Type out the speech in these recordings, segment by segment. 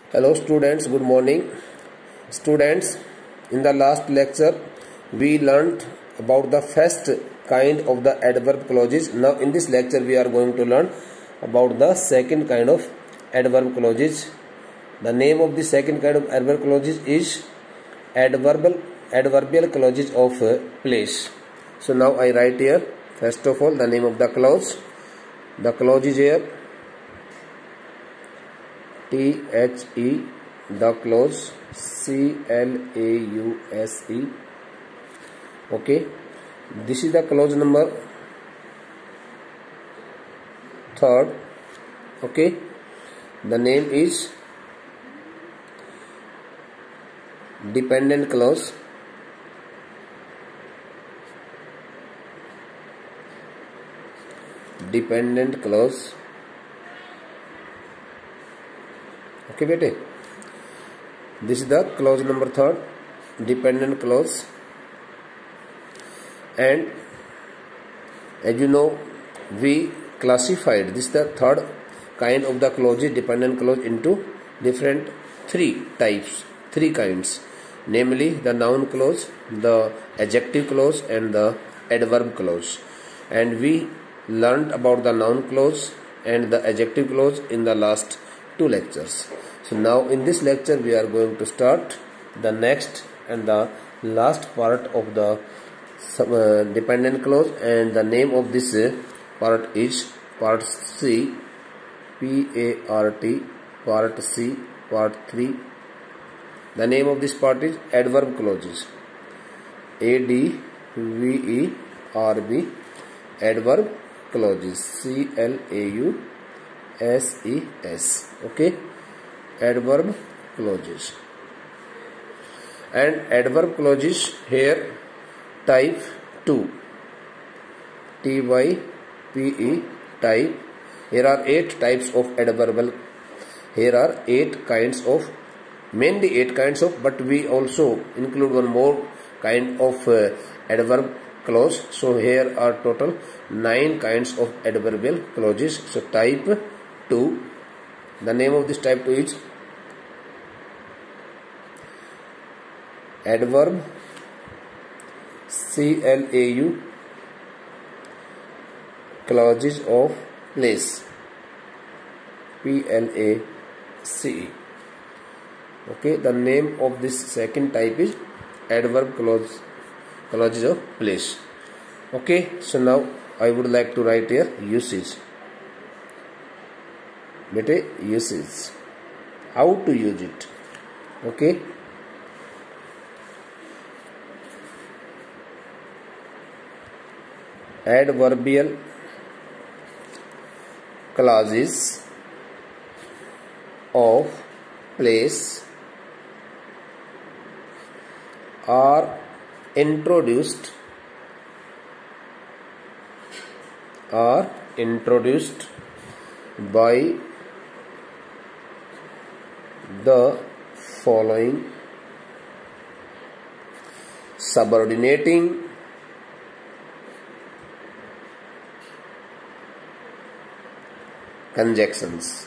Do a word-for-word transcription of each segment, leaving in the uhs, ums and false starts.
Hello students, good morning. Students, in the last lecture we learned about the first kind of the adverb clauses. Now in this lecture we are going to learn about the second kind of adverb clauses. The name of the second kind of adverb clauses is adverbial adverbial clauses of place. So now I write here first of all the name of the clause. The clause is here T H E, the clause, C L A U S E. Okay, this is the clause number third. Okay, the name is dependent clause. Dependent clause. Okay, bete, this is the clause number third, dependent clause. And as you know, we classified this is the third kind of the clauses, dependent clause, into different three types, three kinds, namely the noun clause, the adjective clause, and the adverb clause. And we learned about the noun clause and the adjective clause in the last two lectures. So now in this lecture we are going to start the next and the last part of the uh, dependent clause, and the name of this uh, part is part C, P A R T, part C, part three. The name of this part is adverb clauses, A D V E R B, adverb clauses, C L A U S E S. Okay, adverb clauses. And adverb clauses here type two, T Y P E, type. Here are eight types of adverbial. Here are eight kinds of, mainly eight kinds of, but we also include one more kind of uh, adverb clause. So here are total nine kinds of adverbial clauses. So type two, the name of this type two is adverb, C L A U, clauses of place, P L A C E. Okay, the name of this second type is adverb clause, clauses of place. Okay, so now I would like to write here usage. Bete, usage, how to use it. Okay, adverbial clauses of place are introduced are introduced by the following subordinating conjunctions.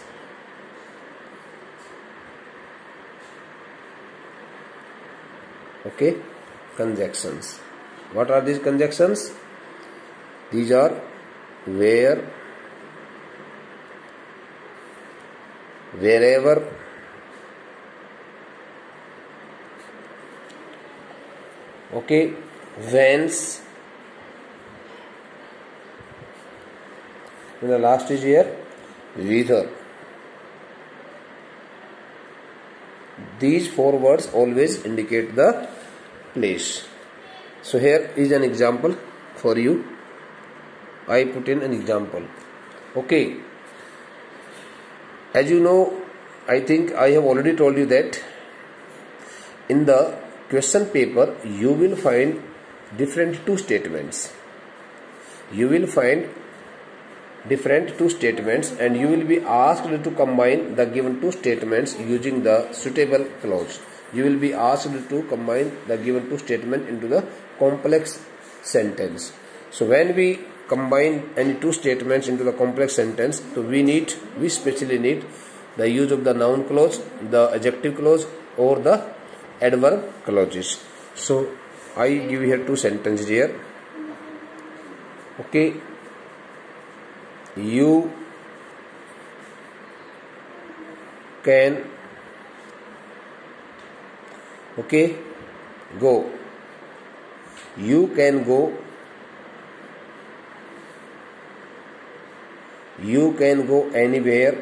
Okay, conjunctions. What are these conjunctions? These are where, wherever, okay, whence, and the last is here whither. These four words always indicate the place. So here is an example for you. I put in an example. Okay, as you know, I think I have already told you that in the question paper you will find different two statements. You will find different two statements and you will be asked to combine the given two statements using the suitable clause. You will be asked to combine the given two statements into the complex sentence. So when we combine any two statements into the complex sentence, so we need, we specially need the use of the noun clause, the adjective clause, or the adverb clauses. So I give here two sentences here. Okay, you can okay go. You can go. You can go anywhere.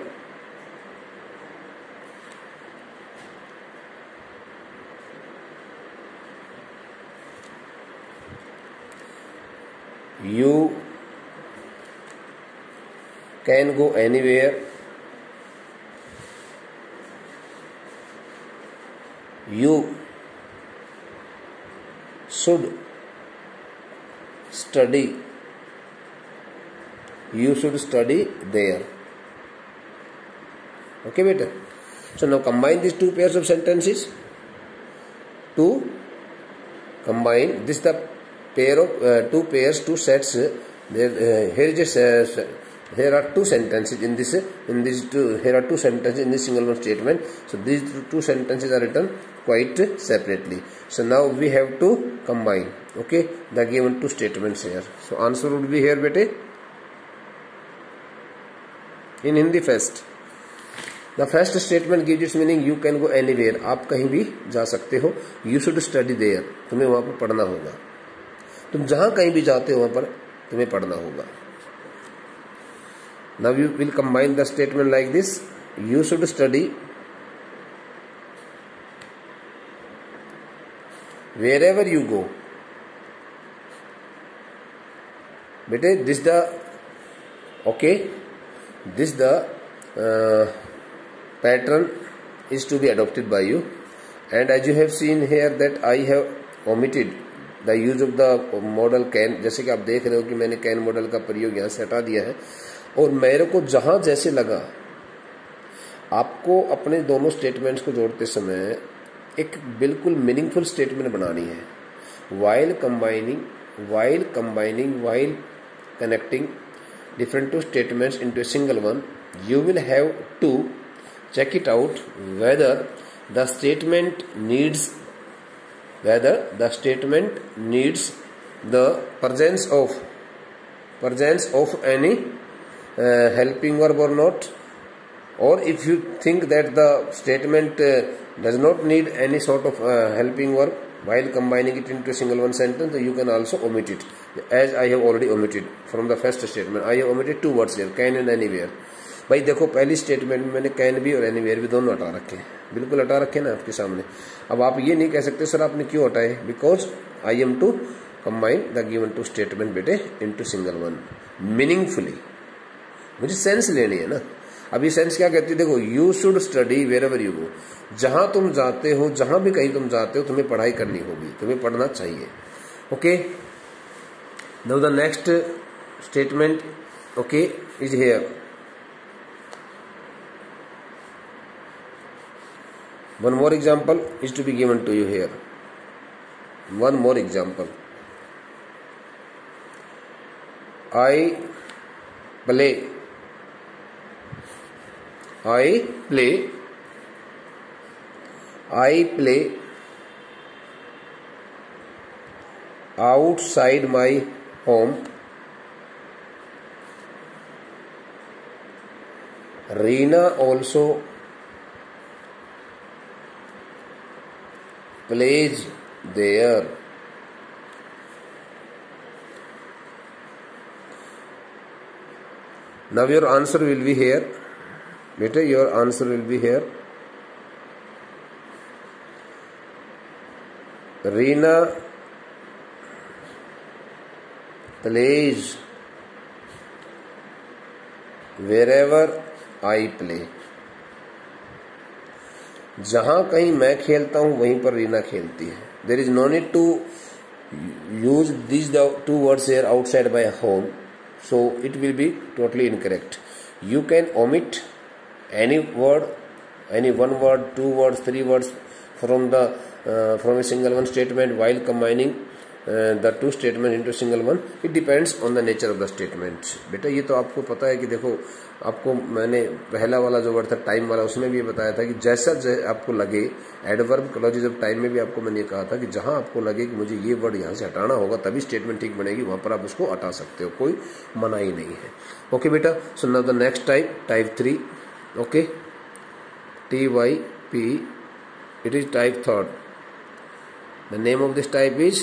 You can go anywhere. You should study. You should study there. Okay, beta. So now combine these two pairs of sentences. To combine this the pair of uh, two pairs, two sets. There uh, here is uh, here are two sentences in this in this two here are two sentences in this single one statement. So these two sentences are written quite separately. So now we have to combine. Okay, the given two statements here. So answer would be here, bete. In Hindi first, the first statement gives its meaning you can go anywhere. आप कहीं भी जा सकते हो. You should study there. तुम्हें वहाँ पर पढ़ना होगा. तुम जहाँ कहीं भी जाते हो वहाँ पर तुम्हें पढ़ना होगा. Now you will combine the statement like this. You should study wherever you go. बेटे this the okay. This the uh, pattern is to be adopted by you, and as you have seen here that I have omitted the use of the modal can. जैसे कि आप देख रहे हो कि मैंने can model का प्रयोग यहाँ से हटा दिया है, और मेरे को जहाँ जैसे लगा आपको अपने दोनों स्टेटमेंट्स को जोड़ते समय एक बिल्कुल मीनिंगफुल स्टेटमेंट बनानी है. while combining while combining while connecting different two statements into a single one, you will have to check it out whether the statement needs whether the statement needs the presence of presence of any uh, helping verb or not, or if you think that the statement uh, does not need any sort of uh, helping verb while combining it into a single one sentence, you can also omit it, as I have already omitted from the first statement. I have omitted two words here, can and anywhere. भाई देखो पहली statement में मैंने can भी और anywhere भी दोनों हटा रखे हैं, बिल्कुल हटा रखे ना आपके सामने. अब आप ये नहीं कह सकते सर आपने क्यों हटाए, because I am to combine the given two statement बेटे इनटू सिंगल वन मीनिंगफुली. मुझे सेंस लेनी है ना. अभी सेंस क्या कहती है, देखो you should study wherever you go. जहां तुम जाते हो, जहां भी कहीं तुम जाते हो, तुम्हें पढ़ाई करनी होगी, तुम्हें पढ़ना चाहिए. Okay, now the next statement okay is here. One more example is to be given to you here. One more example. I play. I play. I play outside my home. Reena also plays there. Now your answer will be here. Better your answer will be here. Reena plays wherever I play. जहां कहीं मैं खेलता हूं वहीं पर रीना खेलती है. There is no need to use this the two words here outside by home, so it will be totally incorrect. You can omit any word, any one word, two words, three words from the from a single one statement while combining the two statement into single one, it depends on the nature of the statement. बेटा ये तो आपको पता है कि देखो, आपको मैंने पहला वाला जो वर्ड था टाइम वाला, उसमें भी बताया था कि जैसा जैसा आपको लगे, एडवर्ब क्लॉजेज ऑफ टाइम में भी आपको मैंने कहा था कि जहां आपको लगे कि मुझे ये वर्ड यहाँ से हटाना होगा तभी स्टेटमेंट ठीक बनेगी, वहां पर आप उसको हटा सकते हो, कोई मनाही नहीं है। ओके बेटा, so now the next type, type three. Okay, T Y P, it is type third. The name of this type is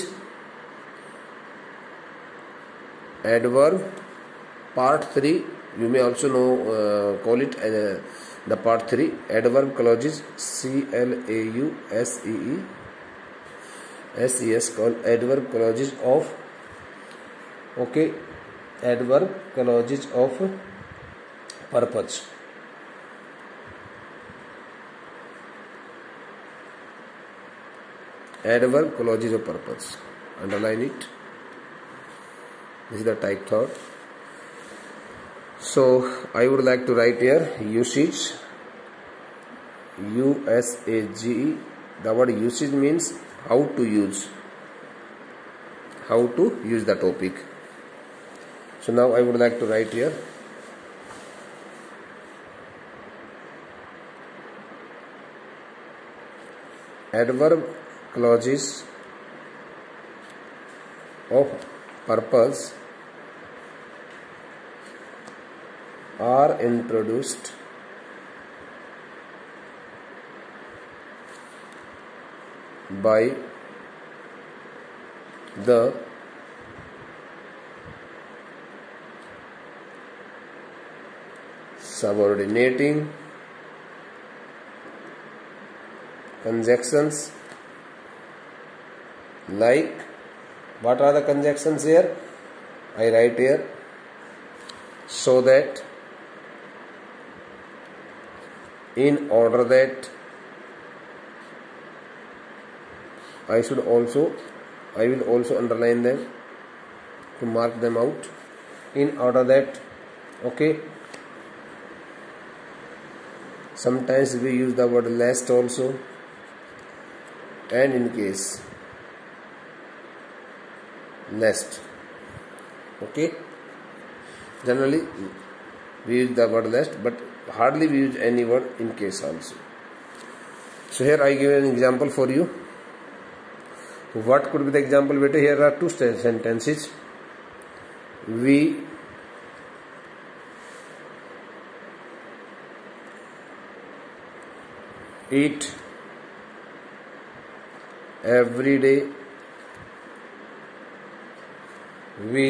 adverb part three. You may also know uh, call it uh, the part three adverb clauses, C L A U S E E S E S, called adverb clauses of, okay, adverb clauses of purpose. Adverb clauses of purpose, underline it. This is the type third. So I would like to write here usage, U S A G E. The word usage means how to use, how to use the topic. So now I would like to write here adverb clauses of purpose are introduced by the subordinating conjunctions. Like, what are the conjunctions here? I write here, so that, in order that, I should also, I will also underline them to mark them out. In order that, okay. Sometimes we use the word lest also, and in case, lest. Okay, generally we use the word lest, but hardly we use any word in case also. So here I give an example for you. What could be the example? Beta, here are two sentences. We eat every day. We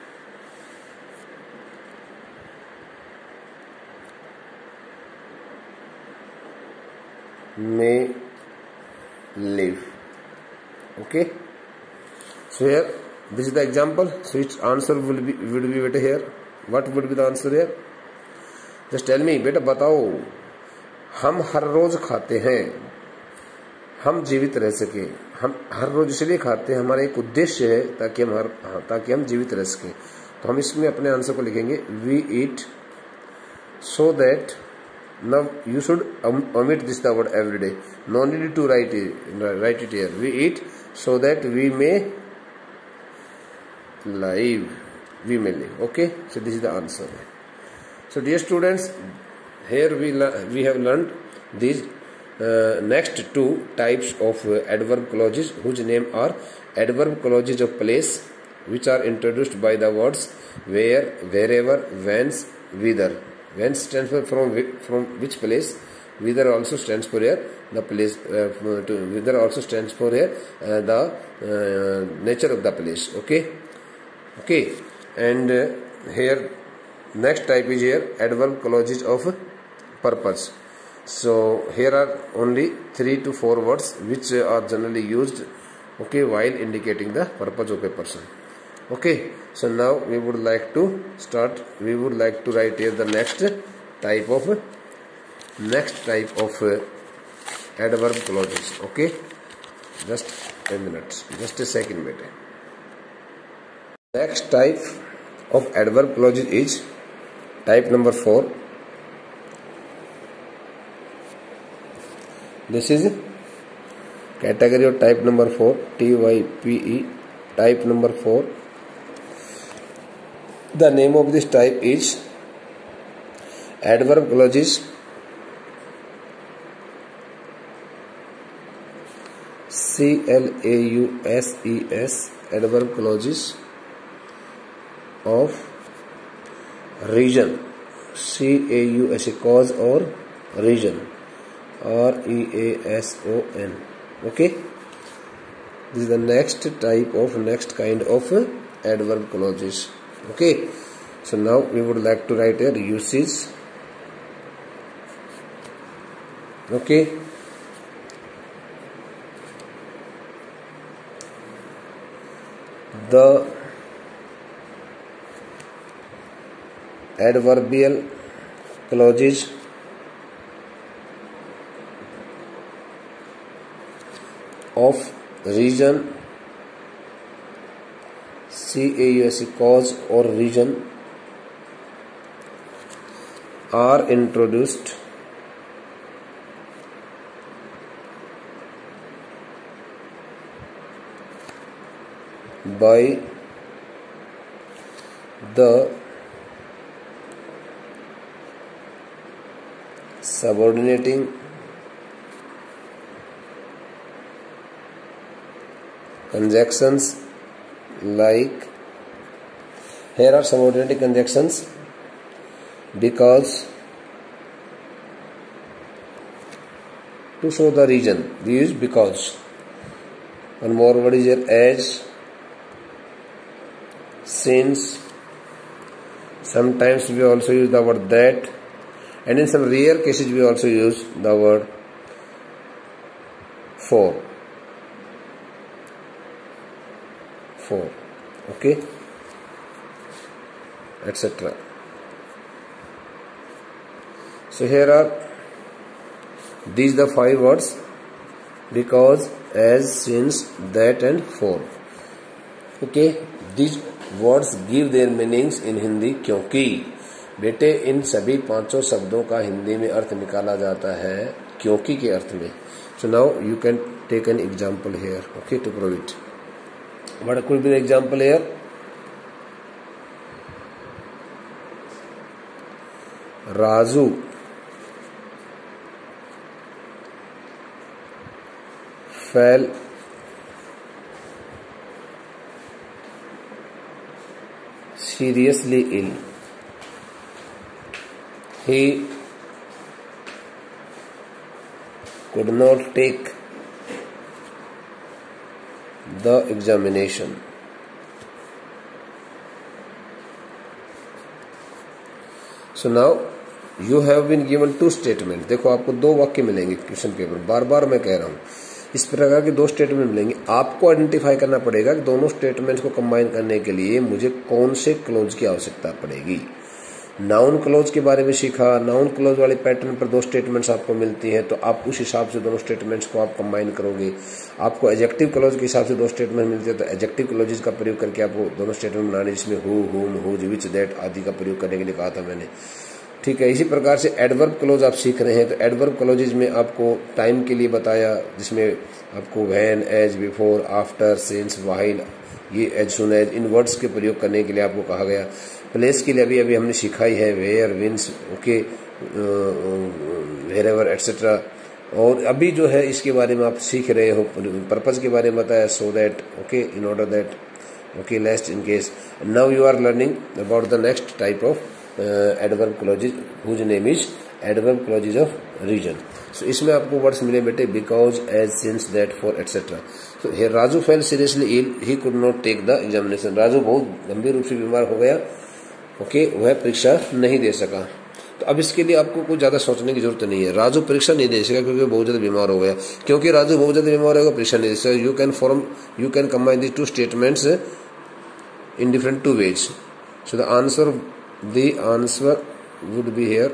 may live. Okay, so here this is the example. So its answer will be would be beta here. What would be the answer here? Just tell me, बेटा बताओ। हम हर रोज खाते हैं, हम जीवित रह सके। हम हर रोज इसलिए खाते हैं, हमारा एक उद्देश्य है ताकि हम हर हाँ, ताकि हम जीवित रह सकें। तो हम इसमें अपने आंसर को लिखेंगे we eat so that, now you should omit this the word every day, no need to write it write it here. We eat so that we may live, we may live. Okay, so this is the answer. So dear students, here we we have learned these uh, next two types of uh, adverb clauses, whose name are adverb clauses of place, which are introduced by the words where, wherever, whence, whither. Whence stands for from from which place. Whither also stands for here the place. Uh, to, whither also stands for here uh, the uh, nature of the place. Okay, okay, and uh, here next type is here adverb clauses of purpose. So here are only three to four words which are generally used, okay, while indicating the purpose of a person. Okay, so now we would like to start. We would like to write here the next type of next type of uh, adverb clauses. Okay, just a minute, just a second, beta. Next type of adverb clauses is type number four. This is category of type number four, T Y P E, type number four. The name of this type is adverb clauses. C L A U S E S, adverb clauses of region. C A U S E, cause or region. R E A S O N. Okay, this is the next type of next kind of adverb clauses. Okay, so now we would like to write a usage. Okay, the adverbial clauses of region, C A U S E, cause or region, are introduced by the subordinating conjunctions, like here are subordinating conjunctions: because, to show the region we use because. One more word is here: as, since. Sometimes we also use the word that, and in some rare cases we also use the word for. For, okay, et cetera. So here are these the five words: because, as, since, that and for. Okay, these words give their meanings in Hindi. क्योंकि बेटे इन सभी पांचों शब्दों का हिंदी में अर्थ निकाला जाता है क्योंकि के अर्थ में. So now you can take an example here, okay, to prove it. What could be the example here? Raju fell seriously ill. He could not take the examination. So now you have been given two statements. देखो आपको दो वाक्य मिलेंगे question paper, बार बार मैं कह रहा हूँ. इस प्रकार के दो स्टेटमेंट मिलेंगे. आपको आइडेंटिफाई करना पड़ेगा कि दोनों स्टेटमेंट्स को कंबाइन करने के लिए मुझे कौन से क्लोज की आवश्यकता पड़ेगी. नाउन क्लोज के बारे में सीखा. नाउन क्लोज वाले पैटर्न पर दो स्टेटमेंट्स आपको मिलती हैं, तो आप उस हिसाब से दोनों स्टेटमेंट्स को आप कंबाइन करोगे. आपको एडजेक्टिव क्लोज के हिसाब से दो स्टेटमेंट मिलते हैं, तो एडजेक्टिव क्लोजेस का प्रयोग करके आपको दोनों स्टेटमेंट बनाने, जिसमें हु, हुम, हुज, विच, दैट आदि का प्रयोग करने के लिए कहा था मैंने. ठीक है, इसी प्रकार से एडवर्ब क्लोज आप सीख रहे हैं. तो एडवर्ब क्लोजेज में आपको टाइम के लिए बताया, जिसमें आपको when, as, before, after, since, while, ये एज सुन एज, इन वर्ड्स के प्रयोग करने के लिए आपको कहा गया. प्लेस के लिए अभी अभी हमने सीखा ही है, where, whence, okay, wherever, etcetera. और अभी जो है इसके बारे में आप सीख रहे हो, पर्पज के बारे में बताया, so that, okay, in order that, okay, lest, in case. Now you are learning about the next type of adverb clauses whose name is adverb clauses of reason. So इसमें आपको वर्ड्स मिले बेटे: because, as, since, that, for, etcetera. तो here Raju fell seriously ill, he could not take the examination. Raju बहुत गंभीर रूप से बीमार हो गया, ओके, okay, वह परीक्षा नहीं दे सका. तो अब इसके लिए आपको कुछ ज्यादा सोचने की जरूरत नहीं है. राजू परीक्षा नहीं दे सका क्योंकि बहुत ज्यादा बीमार हो गया. क्योंकि राजू बहुत ज्यादा बीमार हो गया, परीक्षा नहीं दे सका. You can form you can combine these two statements in different two ways. So the answer the answer would be here: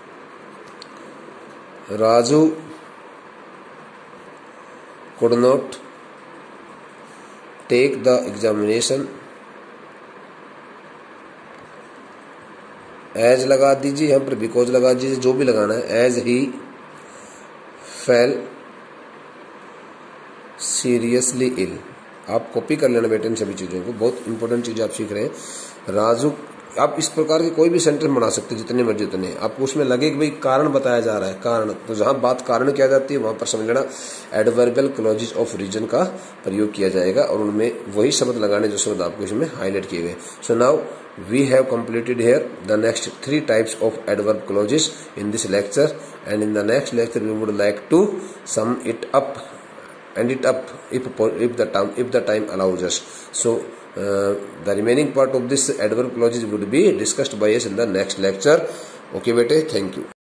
Raju could not take the examination. As लगा दीजिए यहाँ पर, बिकॉज लगा दीजिए, जो भी लगाना है. As he fell seriously ill, आप कॉपी कर लेना बेटे इन सभी चीज़ों को, बहुत इंपॉर्टेंट चीज़ आप सीख रहे हैं। राजू, आप इस प्रकार के कोई भी सेंटेंस बना सकते हैं जितने मर्जी उतने, आपको उसमें लगे कि भाई कारण बताया जा रहा है, कारण, तो जहां बात कारण किया जाती है वहां पर समझ लेना एडवर्बियल क्लॉजेज ऑफ रीजन का प्रयोग किया जाएगा और उनमें वही शब्द लगाने जो शब्द आपको इसमें हाईलाइट किए गए। So now we have completed here the next three types of adverb clauses in this lecture, and in the next lecture we would like to sum it up and it up if if the time if the time allows us. So uh, the remaining part of this adverb clauses would be discussed by us in the next lecture. Okay bete, thank you.